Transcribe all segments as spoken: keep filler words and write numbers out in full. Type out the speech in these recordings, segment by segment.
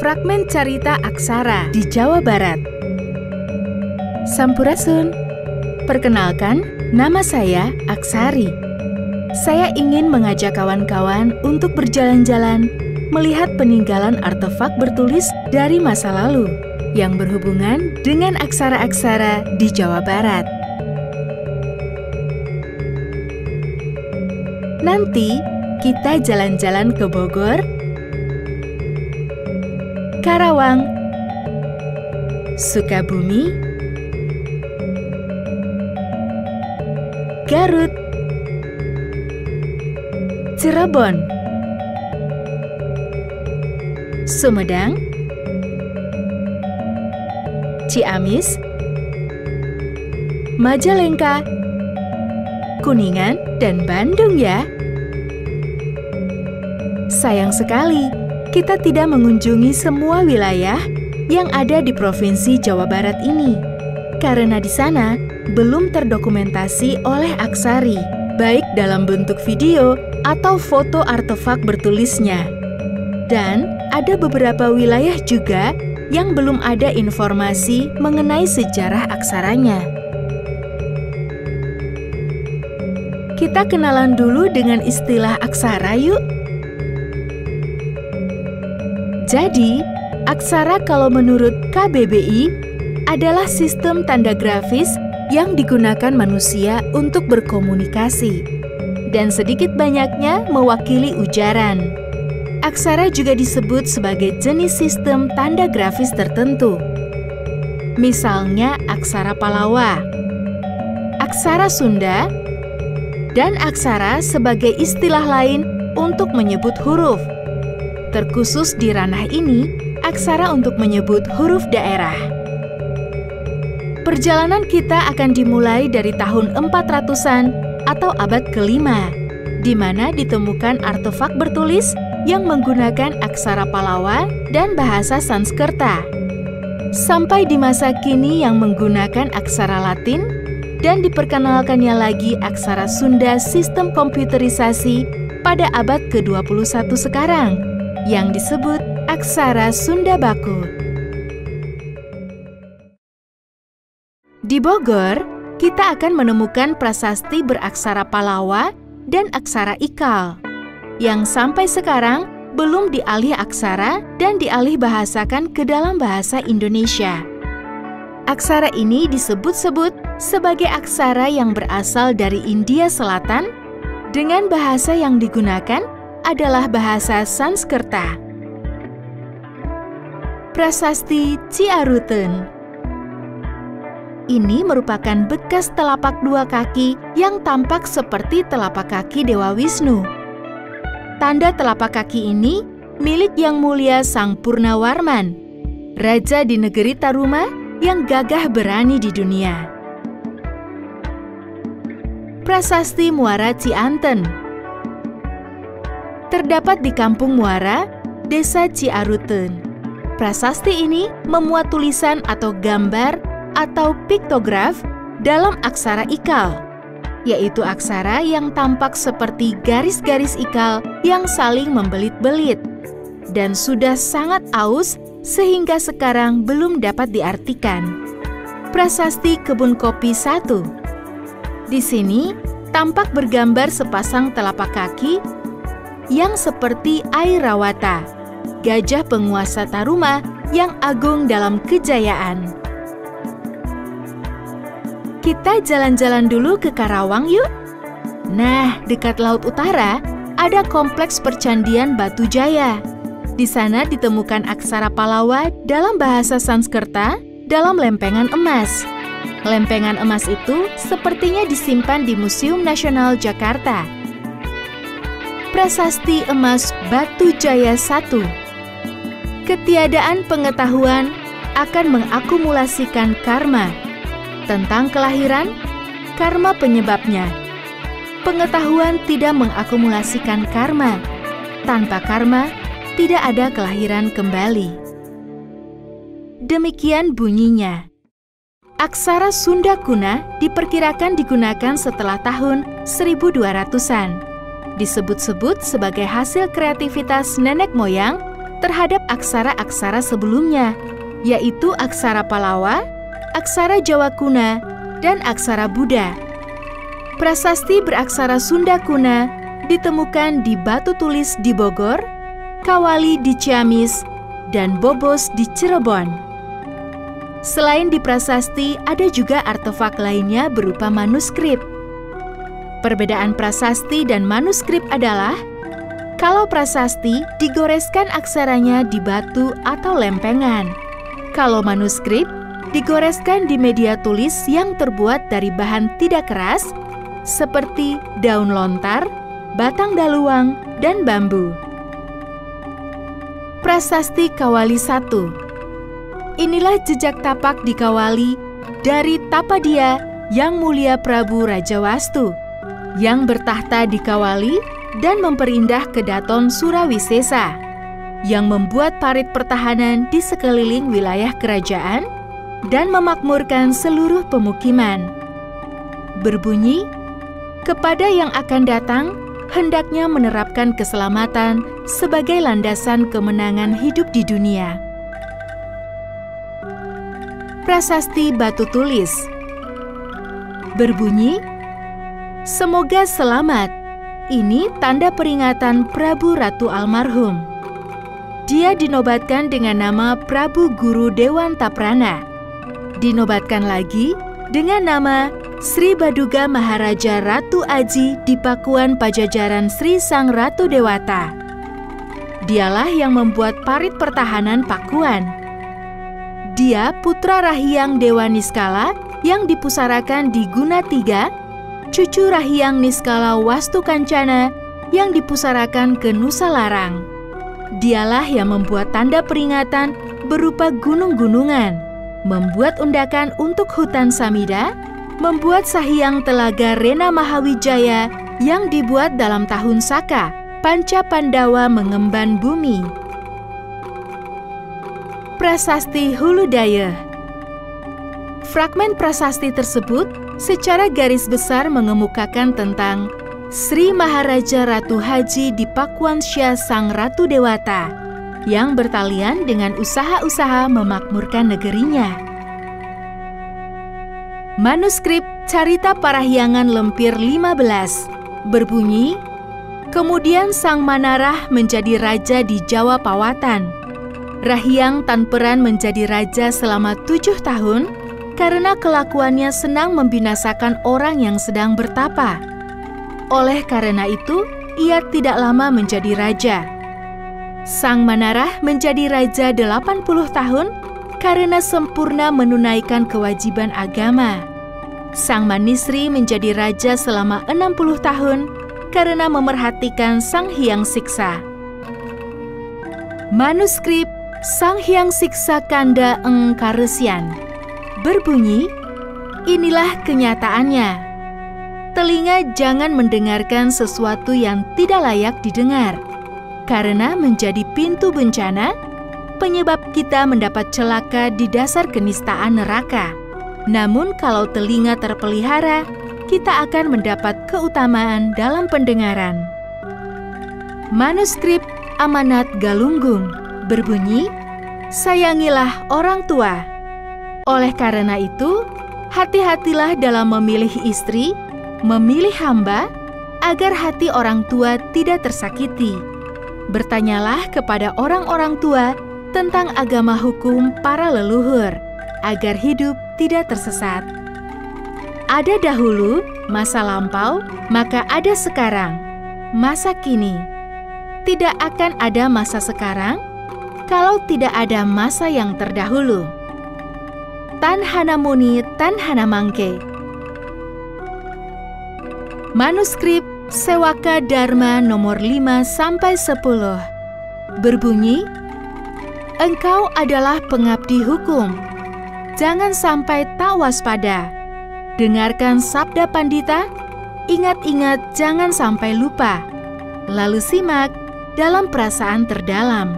fragmen carita aksara di Jawa Barat. Sampurasun. Perkenalkan, nama saya Aksari. Saya ingin mengajak kawan-kawan untuk berjalan-jalan melihat peninggalan artefak bertulis dari masa lalu yang berhubungan dengan aksara-aksara di Jawa Barat. Nanti kita jalan-jalan ke Bogor, Karawang, Sukabumi, Garut, Cirebon, Sumedang, Ciamis, Majalengka, Kuningan, dan Bandung ya. Sayang sekali, kita tidak mengunjungi semua wilayah yang ada di Provinsi Jawa Barat ini, karena di sana belum terdokumentasi oleh Aksari, baik dalam bentuk video atau foto artefak bertulisnya. Dan ada beberapa wilayah juga yang belum ada informasi mengenai sejarah aksaranya. Kita kenalan dulu dengan istilah aksara yuk. Jadi, aksara kalau menurut K B B I adalah sistem tanda grafis yang digunakan manusia untuk berkomunikasi dan sedikit banyaknya mewakili ujaran. Aksara juga disebut sebagai jenis sistem tanda grafis tertentu. Misalnya aksara Palawa, aksara Sunda, dan aksara sebagai istilah lain untuk menyebut huruf. Terkhusus di ranah ini, aksara untuk menyebut huruf daerah. Perjalanan kita akan dimulai dari tahun empat ratusan atau abad kelima, di mana ditemukan artefak bertulis yang menggunakan aksara Palawa dan bahasa Sanskerta. Sampai di masa kini yang menggunakan aksara Latin dan diperkenalkannya lagi aksara Sunda sistem komputerisasi pada abad ke dua puluh satu sekarang, yang disebut aksara Sunda Baku. Di Bogor, kita akan menemukan prasasti beraksara Palawa dan aksara Ikal, yang sampai sekarang belum dialih aksara dan dialih bahasakan ke dalam bahasa Indonesia. Aksara ini disebut-sebut sebagai aksara yang berasal dari India Selatan, dengan bahasa yang digunakan adalah bahasa Sanskerta. Prasasti Ciaruten. Ini merupakan bekas telapak dua kaki yang tampak seperti telapak kaki Dewa Wisnu. Tanda telapak kaki ini milik Yang Mulia Sang Purnawarman, raja di negeri Taruma yang gagah berani di dunia. Prasasti Muara Cianten. Terdapat di Kampung Muara, Desa Ciaruten. Prasasti ini memuat tulisan atau gambar atau piktograf dalam aksara Ikal, yaitu aksara yang tampak seperti garis-garis ikal yang saling membelit-belit dan sudah sangat aus sehingga sekarang belum dapat diartikan. Prasasti Kebun Kopi satu. Di sini tampak bergambar sepasang telapak kaki yang seperti Airawata, gajah penguasa Taruma yang agung dalam kejayaan. Kita jalan-jalan dulu ke Karawang yuk. Nah, dekat Laut Utara ada kompleks percandian Batu Jaya. Di sana ditemukan aksara Palawa dalam bahasa Sanskerta dalam lempengan emas. Lempengan emas itu sepertinya disimpan di Museum Nasional Jakarta. Prasasti Emas Batu Jaya satu. Ketiadaan pengetahuan akan mengakumulasikan karma. Tentang kelahiran, karma penyebabnya. Pengetahuan tidak mengakumulasikan karma. Tanpa karma, tidak ada kelahiran kembali. Demikian bunyinya. Aksara Sunda kuna diperkirakan digunakan setelah tahun seribu dua ratusan. Disebut-sebut sebagai hasil kreativitas nenek moyang terhadap aksara-aksara sebelumnya, yaitu aksara Palawa, aksara Jawa Kuna, dan aksara Buddha. Prasasti beraksara Sunda Kuna ditemukan di batu tulis di Bogor, Kawali di Ciamis, dan Bobos di Cirebon. Selain di prasasti, ada juga artefak lainnya berupa manuskrip. Perbedaan prasasti dan manuskrip adalah, kalau prasasti digoreskan aksaranya di batu atau lempengan. Kalau manuskrip digoreskan di media tulis yang terbuat dari bahan tidak keras, seperti daun lontar, batang daluang, dan bambu. Prasasti Kawali satu. Inilah jejak tapak di Kawali dari Tapadia Yang Mulia Prabu Rajawastu, yang bertahta di Kawali dan memperindah Kedaton Surawisesa, yang membuat parit pertahanan di sekeliling wilayah kerajaan dan memakmurkan seluruh pemukiman. Berbunyi, kepada yang akan datang, hendaknya menerapkan keselamatan sebagai landasan kemenangan hidup di dunia. Prasasti Batu Tulis berbunyi, semoga selamat. Ini tanda peringatan Prabu Ratu almarhum. Dia dinobatkan dengan nama Prabu Guru Dewanta Prana. Dinobatkan lagi dengan nama Sri Baduga Maharaja Ratu Aji di Pakuan Pajajaran Sri Sang Ratu Dewata. Dialah yang membuat parit pertahanan Pakuan. Dia putra Rahyang Dewa Niskala yang dipusarakan di Gunatiga, cucu Rahyang Niskala Wastu Kancana yang dipusarakan ke Nusa Larang. Dialah yang membuat tanda peringatan berupa gunung-gunungan, membuat undakan untuk hutan Samida, membuat Sahyang Telaga Rena Mahawijaya yang dibuat dalam tahun Saka, Panca Pandawa mengemban bumi. Prasasti Hulu Daya. Fragmen prasasti tersebut secara garis besar mengemukakan tentang Sri Maharaja Ratu Haji di Pakuansya Sang Ratu Dewata yang bertalian dengan usaha-usaha memakmurkan negerinya. Manuskrip Carita Parahyangan Lempir lima belas berbunyi, kemudian Sang Manarah menjadi raja di Jawa Pawatan. Rahyang Tanperan menjadi raja selama tujuh tahun karena kelakuannya senang membinasakan orang yang sedang bertapa. Oleh karena itu, ia tidak lama menjadi raja. Sang Manarah menjadi raja delapan puluh tahun karena sempurna menunaikan kewajiban agama. Sang Manisri menjadi raja selama enam puluh tahun karena memerhatikan Sang Hyang Siksa. Manuskrip Sang Hyang Siksa Kanda Eng Karesian berbunyi, inilah kenyataannya. Telinga jangan mendengarkan sesuatu yang tidak layak didengar, karena menjadi pintu bencana, penyebab kita mendapat celaka di dasar kenistaan neraka. Namun kalau telinga terpelihara, kita akan mendapat keutamaan dalam pendengaran. Manuskrip Amanat Galunggung berbunyi, sayangilah orang tua. Oleh karena itu, hati-hatilah dalam memilih istri, memilih hamba, agar hati orang tua tidak tersakiti. Bertanyalah kepada orang-orang tua tentang agama hukum para leluhur, agar hidup tidak tersesat. Ada dahulu, masa lampau, maka ada sekarang, masa kini. Tidak akan ada masa sekarang, kalau tidak ada masa yang terdahulu. Tan Hanamuni Tan Hanamangke. Manuskrip Sewaka Dharma nomor lima sampai sepuluh berbunyi, engkau adalah pengabdi hukum. Jangan sampai tak waspada. Dengarkan sabda pandita, ingat-ingat jangan sampai lupa. Lalu simak dalam perasaan terdalam.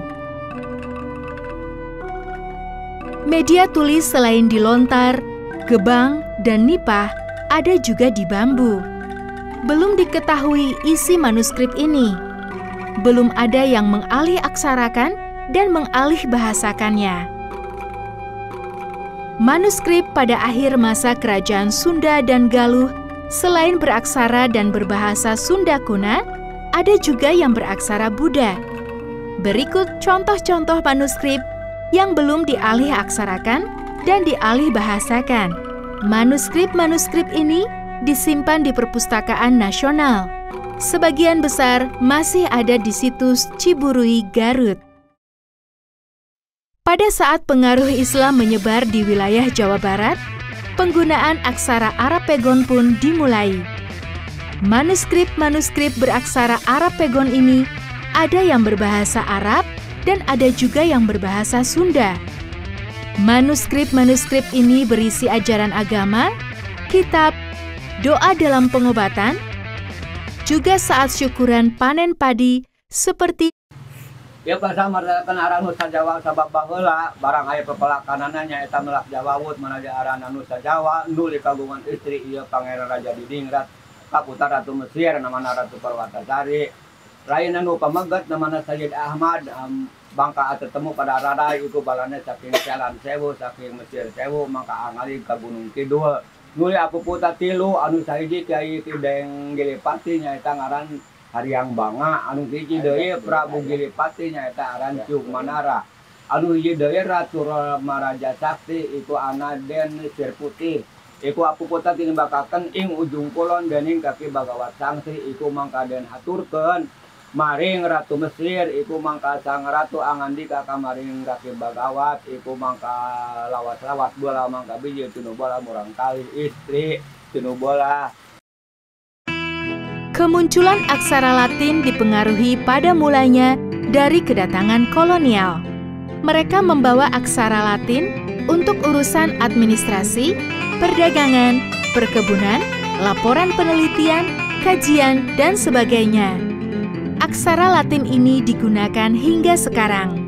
Media tulis selain di lontar, gebang, dan nipah, ada juga di bambu. Belum diketahui isi manuskrip ini. Belum ada yang mengalih aksarakan dan mengalih bahasakannya. Manuskrip pada akhir masa kerajaan Sunda dan Galuh selain beraksara dan berbahasa Sunda kuna, ada juga yang beraksara Buddha. Berikut contoh-contoh manuskrip yang belum dialih aksarakan dan dialih bahasakan. Manuskrip-manuskrip ini disimpan di Perpustakaan Nasional. Sebagian besar masih ada di situs Ciburui, Garut. Pada saat pengaruh Islam menyebar di wilayah Jawa Barat, penggunaan aksara Arapegon pun dimulai. Manuskrip-manuskrip beraksara Arapegon ini ada yang berbahasa Arab dan ada juga yang berbahasa Sunda. Manuskrip-manuskrip ini berisi ajaran agama, kitab, doa dalam pengobatan, juga saat syukuran panen padi seperti ya bahasa mardakan aran Nusa Jawa sabab baheula barang aya pepelakanannya eta melak Jawawut manaja aran Nusa Jawa nu kagungan istri ieu Pangeran Raja Didingrat kaputar Ratu Mesir namana Ratu Perwatasari. Lain anu pamegat namana Sayyid Ahmad um, bangka tertemu pada Rarai itu balana saking Jalan Sewu saking Mesir Sewu mangka angali ka Gunung Kidul. Nuli aku puta tilu anu sahiji Kyai Tideng Gilipati nyaeta ngaran Haryang Banga, anu hiji deui Prabu Gilipati nyaeta aran Ciuk Manara. Anu hiji deui Ratu Maraja Sakti iku Anaden Sir Putih. Iku aku puta tinembakaken ing ujung kulon dening kaki Bagawat Sangsi iku mangka den aturkeun maring Ratu Mesir iku mangka sang ratu angandika ka maring kaki Bagawat iku mangka lawas-lawas bola mangka biji tunu bola murang kali istri tunu bola. Kemunculan aksara Latin dipengaruhi pada mulanya dari kedatangan kolonial. Mereka membawa aksara Latin untuk urusan administrasi, perdagangan, perkebunan, laporan penelitian, kajian, dan sebagainya. Aksara Latin ini digunakan hingga sekarang.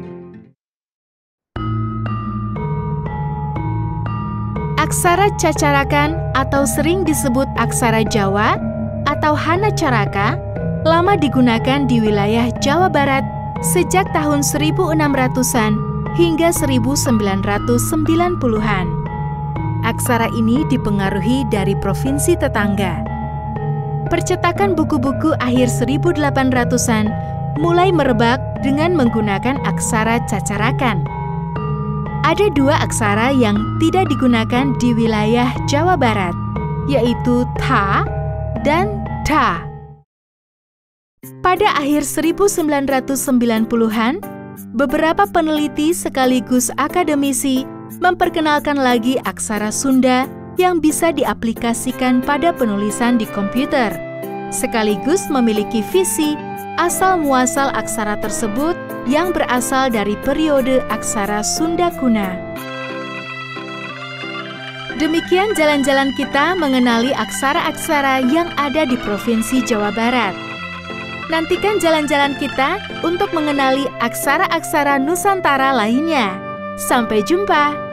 Aksara Cacarakan atau sering disebut aksara Jawa atau Hanacaraka lama digunakan di wilayah Jawa Barat sejak tahun seribu enam ratusan hingga seribu sembilan ratus sembilan puluhan. Aksara ini dipengaruhi dari provinsi tetangga. Percetakan buku-buku akhir seribu delapan ratusan mulai merebak dengan menggunakan aksara Cacarakan. Ada dua aksara yang tidak digunakan di wilayah Jawa Barat, yaitu Tha dan Tha. Pada akhir seribu sembilan ratus sembilan puluhan, beberapa peneliti sekaligus akademisi memperkenalkan lagi aksara Sunda yang bisa diaplikasikan pada penulisan di komputer, sekaligus memiliki visi asal-muasal aksara tersebut yang berasal dari periode aksara Sunda kuna. Demikian jalan-jalan kita mengenali aksara-aksara yang ada di Provinsi Jawa Barat. Nantikan jalan-jalan kita untuk mengenali aksara-aksara Nusantara lainnya. Sampai jumpa!